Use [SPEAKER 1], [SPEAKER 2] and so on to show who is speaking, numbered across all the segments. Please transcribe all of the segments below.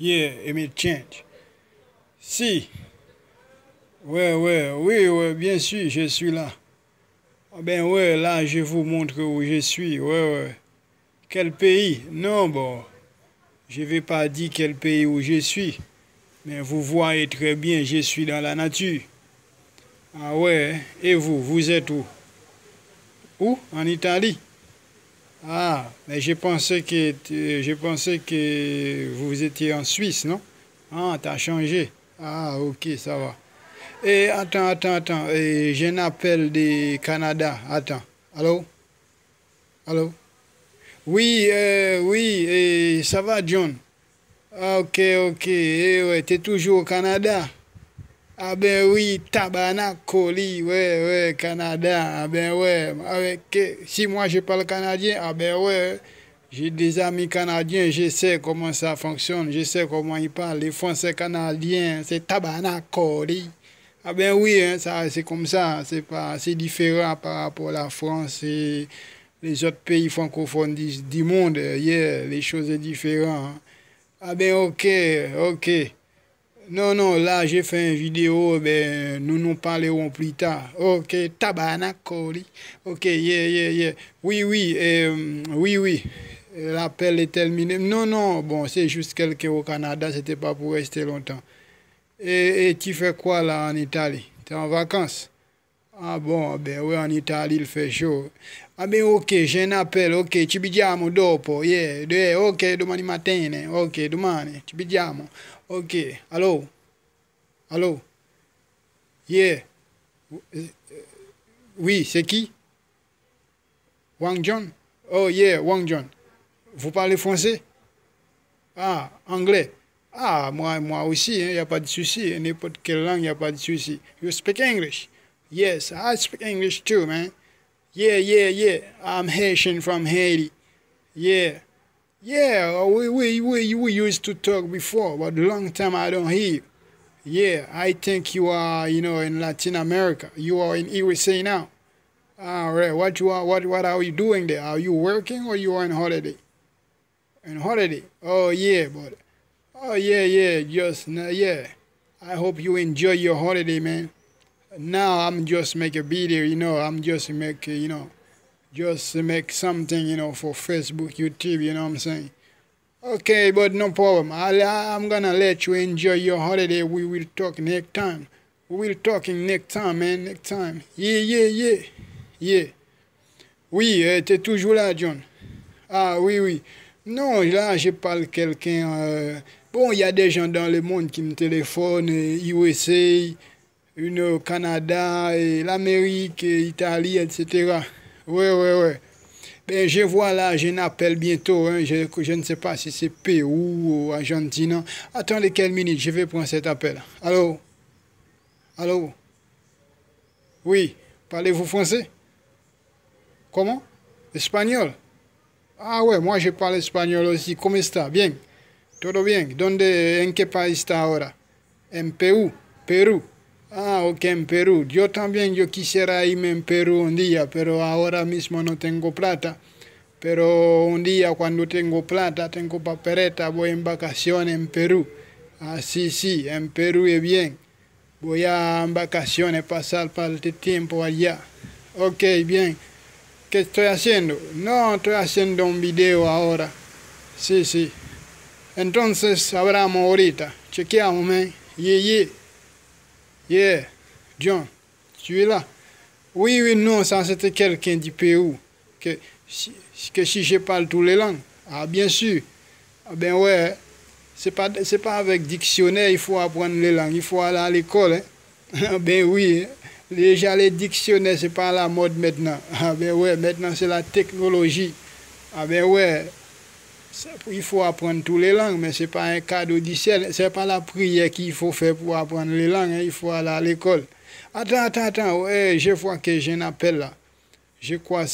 [SPEAKER 1] Yeah, it may change. Si, oui, bien sûr, je suis là. Ah ben ouais, là, je vous montre où je suis. Ouais. Quel pays? Non, bon, je vais pas dire quel pays où je suis. Mais vous voyez très bien, je suis dans la nature. Ah ouais, et vous êtes où? Où? En Italie? Ah, mais je pensais que vous étiez en Suisse, non? Ah, t'as changé. Ah, ok, ça va. Et attends. Et j'ai un appel du Canada. Attends. Allô? Allô? Oui, et ça va, John? Ah, ok. Ouais, t'es toujours au Canada? Ah ben oui, tabanacoli, ouais, Canada, ah ben ouais, si moi je parle canadien, ah ben ouais, j'ai des amis canadiens, je sais comment ça fonctionne, je sais comment ils parlent, les Français canadiens, c'est tabanacoli. Ah ben oui, hein, ça c'est comme ça, c'est différent par rapport à la France et les autres pays francophones du monde, yeah, les choses sont différentes, hein. Ah ben ok. Non, là, j'ai fait une vidéo, ben, nous parlerons plus tard. Ok, tabanacoli. Ok, yeah. Oui. L'appel est terminé. Non, bon, c'est juste quelqu'un au Canada, c'était pas pour rester longtemps. Et tu fais quoi là en Italie? T'es en vacances? Ah bon, ben oui, en Italie, il fait chaud. Ah ben ok, j'ai un appel, ok, ci vediamo dopo, ok, domani mattina, ok, domani, ci vediamo. Ok, allô, yeah, oui, c'est qui? Wang John? Oh yeah, Wang John. Vous parlez français? Ah, anglais. Ah, moi aussi, il n'y a pas de souci, n'importe quelle langue, il n'y a pas de souci. You speak English? Yes, I speak English too, man. Yeah. I'm Haitian from Haiti. Yeah. Yeah, we used to talk before, but long time I don't hear you. Yeah, I think you are, in Latin America. You are in USA now. All right. What are you doing there? Are you working or you are on holiday? On holiday. Oh yeah, but oh yeah. Yeah. I hope you enjoy your holiday, man. Now I'm just make a video, I'm just make, just make something, for Facebook, YouTube, you know what I'm saying? Okay, but no problem. I'm gonna let you enjoy your holiday. We will talk next time. We will talking next time, man. Next time. Yeah. Oui, t'es toujours là, John. Ah, oui. Non, là, je parle quelqu'un. Bon, il y a des gens dans le monde qui me téléphonent, USA, Canada, et l'Amérique, et l'Italie, etc. Ouais. Ben, je vois là, j'ai un appel bientôt, hein. Je ne sais pas si c'est Pérou ou Argentine. Attendez quelques minutes, je vais prendre cet appel. Allô? Oui, parlez-vous français? Comment? Espagnol? Ah ouais, moi je parle espagnol aussi. ¿Cómo está? Bien. Todo bien. ¿En qué país está ahora? En Perú. Ah, ok, en Perú. Yo también, yo quisiera irme en Perú un día, pero ahora mismo no tengo plata. Pero un día cuando tengo plata, tengo papeleta, voy en vacaciones en Perú. Ah, sí, en Perú es bien. Voy a en vacaciones, pasar parte tiempo allá. Ok, bien. ¿Qué estoy haciendo? No, estoy haciendo un video ahora. Sí. Entonces, hablamos ahorita. Chequeamos, man. Yeah. John, tu es là? Oui, non, ça c'était quelqu'un du Pérou. Que si je parle toutes les langues. Ah, bien sûr. Ah, ben ouais. C'est pas avec dictionnaire, il faut apprendre les langues. Il faut aller à l'école, hein. Ah, ben oui. Déjà, les dictionnaires, c'est pas à la mode maintenant. Ah, ben ouais, maintenant c'est la technologie. Ah, ben ouais. Il faut apprendre toutes les langues, mais c'est pas un cadeau du ciel. C'est pas la prière qu'il faut faire pour apprendre les langues, hein. Il faut aller à l'école. Attends. Ouais, je vois que j'ai un appel là. Je crois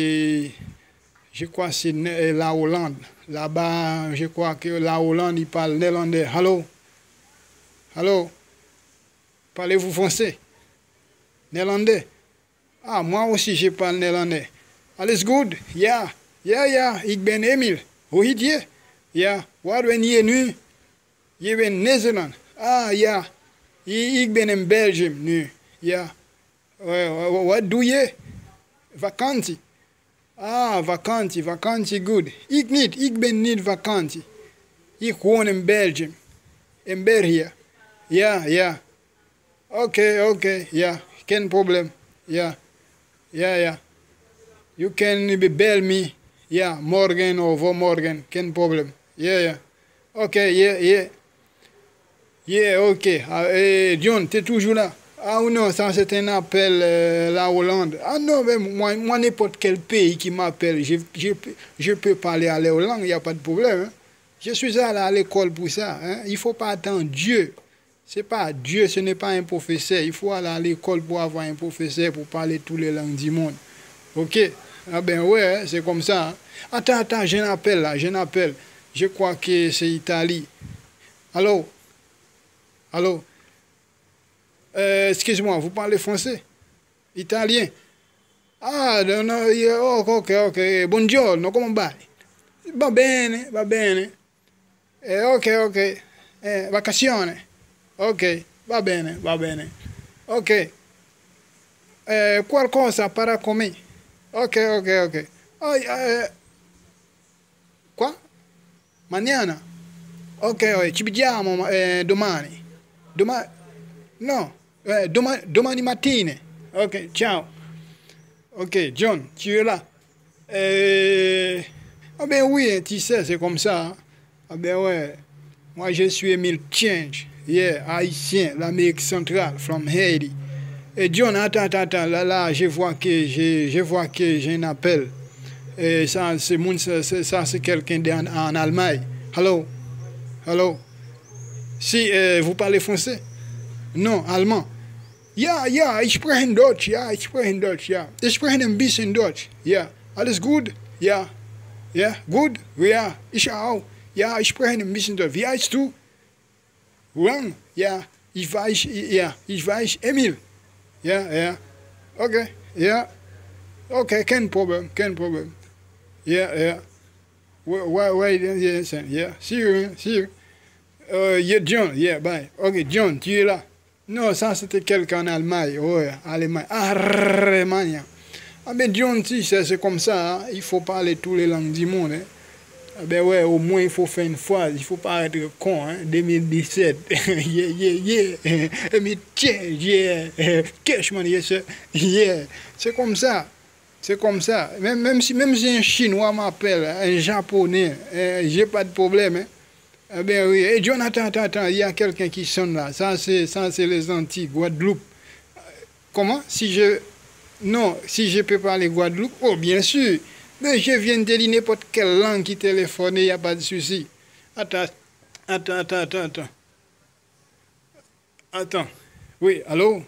[SPEAKER 1] que c'est la Hollande. Là-bas, je crois que la Hollande, il parle néerlandais. Allô? Parlez-vous français? Néerlandais? Ah, moi aussi, je parle néerlandais. Alles goed? Ja. Ik ben Emil. Hoe heet je? Ja. Waar ben je nu? Je ben Nederland. Ah, ja. Ik ben in Belgium nu. Ja. Wat doe je? Vakantie. Ah, vakantie, goed. Ik ben niet vakantie. Ik woon in Belgium. In België. Ja. Oké, ja. Geen probleem. Ja. You can bel me. Ja, morgen of overmorgen. Geen probleem. Ja. Oké, ok. John, tu es toujours là? Ah non, ça c'est un appel la Hollande. Ah non, mais moi n'importe quel pays qui m'appelle, je peux parler à la Hollande, il n'y a pas de problème. Hein. Je suis allé à l'école pour ça. Hein. Il ne faut pas attendre Dieu. C'est pas Dieu, ce n'est pas un professeur. Il faut aller à l'école pour avoir un professeur pour parler toutes les langues du monde. Ok? Ah ben ouais, c'est comme ça. Hein. Attends, j'ai un appel là, Je crois que c'est Italie. Allô? Excuse-moi, vous parlez français? Italien? Ah, no, ok. Buongiorno, come va? Va bene. Ok. Vacazione? Ok, va bene. Ok. Qualcosa para comer? Ok. Oh, qua? Mañana? Ok, ci vediamo domani. No, domani mattina. Ok, ciao. Ok, John, tu es là. Ah ben oui, tu sais, c'est comme ça. Hein. Ah ben ouais. Moi, je suis Emile Change. Yeah, haïtien, l'Amérique centrale, from Haiti. Et John, attends, là, je vois que j'ai un appel. Et ça, c'est quelqu'un en Allemagne. Hello? Si, vous parlez français? Non, allemand. Ja, ich spreche Deutsch, ja. Ich spreche ein bisschen Deutsch, ja. Alles gut? Ja, gut? Ja, ich auch. Ja, ich spreche ein bisschen Deutsch. Wie heißt du? Juan? Ja, ich weiß, Emil. Ja. Okay, ja. Okay, kein Problem. Ja. Wait, yeah. See you. John, bye. Ok, John, tu es là? Non, ça c'était quelqu'un en Allemagne. Ouais, Allemagne. Ah ben John, tu sais, c'est comme ça. Hein? Il faut parler toutes les langues du monde. Hein? Ah ben ouais, au moins il faut faire une phrase. Il faut pas être con. Hein? 2017. Yeah. Mais tiens, yeah. Cash money, yes, yeah. C'est comme ça. Même si un Chinois m'appelle, un Japonais, j'ai pas de problème. Hein? Eh bien oui, et John, attends, il y a quelqu'un qui sonne là. Ça c'est les Antilles, Guadeloupe. Comment? Si je peux parler Guadeloupe, oh bien sûr. Mais je viens de dire n'importe quelle langue qui téléphone, il n'y a pas de souci. Attends. Oui, allô?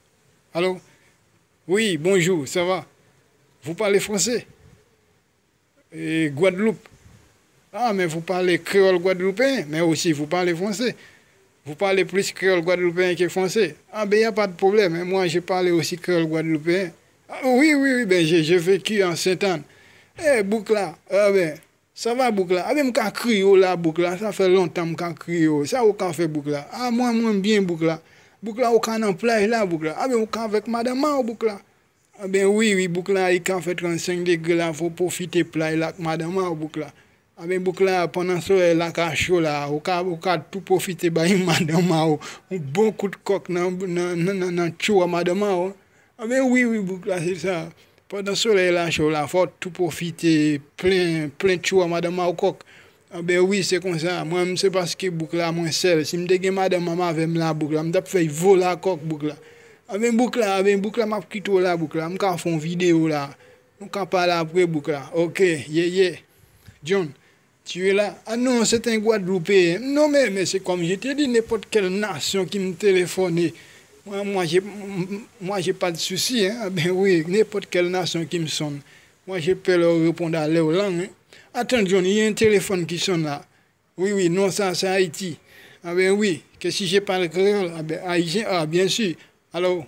[SPEAKER 1] Oui, bonjour, ça va? Vous parlez français? Et Guadeloupe? Ah, mais vous parlez créole guadeloupéen, mais aussi vous parlez français. Vous parlez plus créole guadeloupéen que français. Ah, ben, il n'y a pas de problème. Hein. Moi, j'ai parlé aussi créole guadeloupéen. Ah, oui, ben, j'ai vécu en Sainte-Anne. Eh, Boukla, ah ben, ça va, Boukla. Ah, ben, je crié là, Boukla. Ça fait longtemps que je crié. Ça, on fait Boukla. Ah, moi, bien, Boukla. Boukla, on est en plage là, Boukla. Ah, ben, on avec madame Mao, Boukla. Ah, ben, oui, Boukla, il fait 35 degrés là, il faut profiter plage là, avec madame Mao, Boukla. Ah ben Boukla, pendant ce la chaud là, on a tout profiter bah madame Mao, un bon coup de coq dans chou à madame Mao. Ah ben oui Boukla, c'est ça. Pendant ce la chaud là, faut tout profiter plein chou à madame Mao coq. Ah ben oui, c'est comme ça. Moi c'est parce que Boukla moi seul, si me dégué madame maman avec la Boukla, me t'a fait voler la coq Boukla. Ah ben Boukla m'a quitté là Boukla, me faire une vidéo là. On peut parler après Boukla. OK, yeah. John, tu es là? Ah non, c'est un Guadeloupéen. Non, mais c'est comme je t'ai dit, n'importe quelle nation qui me téléphone. Moi, j'ai pas de souci. Hein? Ben oui, n'importe quelle nation qui me sonne. Moi, je peux leur répondre à leur langue. Hein? Attends, John, il y a un téléphone qui sonne là. Oui, non, ça, c'est Haïti. Ah ben oui, que si je parle créole, ah ben haïtien, ah bien sûr. Allô?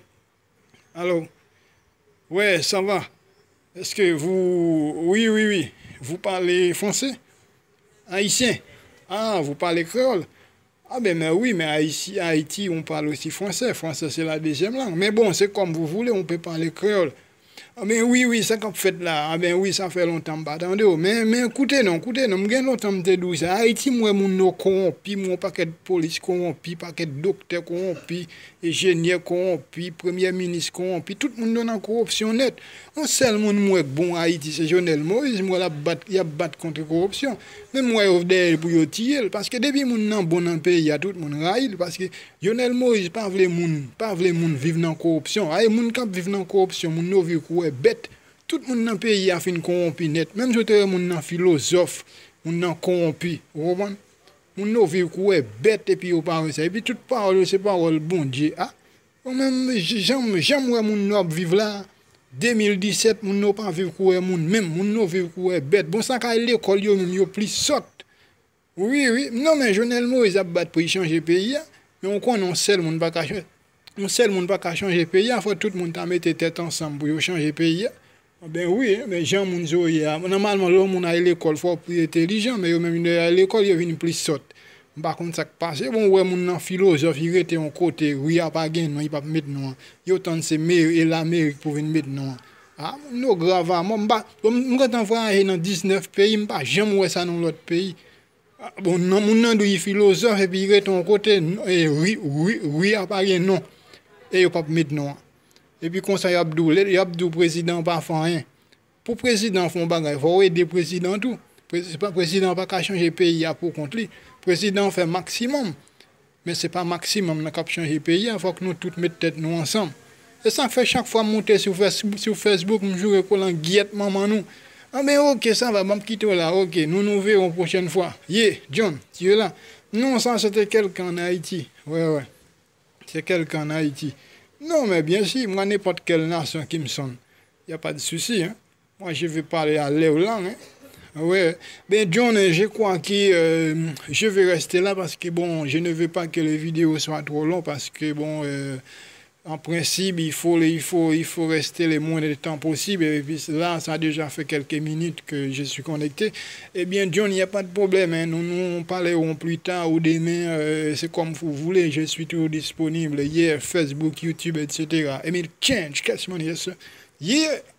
[SPEAKER 1] Ouais, ça va. Est-ce que vous... Oui. Vous parlez français? Haïtien. Ah, vous parlez créole? Ah ben mais oui, mais Haïti, on parle aussi français. Français, c'est la deuxième langue. Mais bon, c'est comme vous voulez, on peut parler créole. Ah ben oui, oui, ça qu'on fait là. Ah ben oui, ça fait longtemps pas attendez. Mais écoutez, non, m'gen longtemps m'te dou ça. Haïti, moi, moun no corrompi, mon paquet de police corrompi, paquet de docteur corrompi, ingénieur corrompi, premier ministre corrompi, tout le monde dans la corruption net. On seul moun moi bon Haïti, c'est Jovenel Moïse, moi y a battre contre corruption. Mais moi, yo derrière pour yo tirer, parce que depuis moun nan bon dans pays, y a tout le monde raïl, parce que Jovenel Moïse pas vle moun vivre dans corruption. Ay moun k'ap vivre dans corruption, moun no vivre quoi bête. Tout le monde dans le pays a fin corrompu net. Même si tu moun nan philosophe, moun nan corrompu. Vous comprenez? Moun no vivre quoi bête et puis au parole ça. Et puis toute parole c'est parole bon Dieu. Ah, même j'aime moun no vivre là. 2017 moun no pas vivre quoi moun même moun no vivre quoi bête. Bon ça ka l'école yo même yo plus sotte. Oui, oui. Non mais Jovenel Moïse a battu pour changer le pays. Mais on connaît un seul monde pas changer. Un seul monde pas changer le pays. Il faut tout le monde mettre tête ensemble pour changer le pays. Ben oui, mais Jean Mounzo, normalement, l'homme a l'école, il faut plus intelligent, mais même à l'école, il vient plus saute. Par contre, ça qui passe, bon, ouais, mon philosophe, il était en côté, oui, il a pas gagné, il ne pas mettre non. Il y a autant de ces et l'Amérique pour venir mettre non. Ah, non, grave, moi, je vais voyager dans 19 pays, je ne vais jamais voir ça dans l'autre pays. Bon, non, mon nom est philosophe, et puis il est en côté, oui, il a pas gagné non. Et il ne pas mettre non. Et puis, comme ça, il y a Abdou, président, pas faire rien. Pour le président, il faut aider le président tout. Le président n'a pas changer le pays pour contre lui. Le président fait maximum. Mais ce n'est pas maximum qui a changé le pays. Il faut que nous tous mettions tête nous ensemble. Et ça fait chaque fois monter sur Facebook, je joue pour la guillette, maman nous. Ah, mais ok, ça va, je vais quitter là. Ok, nous verrons la prochaine fois. Yeah, John, tu es là. Non, ça, c'était quelqu'un en Haïti. Ouais. C'est quelqu'un en Haïti. Non, mais bien sûr, moi, n'importe quelle nation qui me sonne, il n'y a pas de souci. Hein. Moi, je vais parler à leur langue. Hein. Ouais. Ben, John, je crois que je vais rester là parce que, bon, je ne veux pas que les vidéos soient trop longues parce que, bon, en principe, il faut rester le moins de temps possible. Et puis là, ça a déjà fait quelques minutes que je suis connecté. Eh bien, John, il n'y a pas de problème. Hein. Nous parlerons plus tard ou demain. C'est comme vous voulez. Je suis toujours disponible. Yeah, Facebook, YouTube, etc. Emile Change, catch money, yes, sir. Yeah.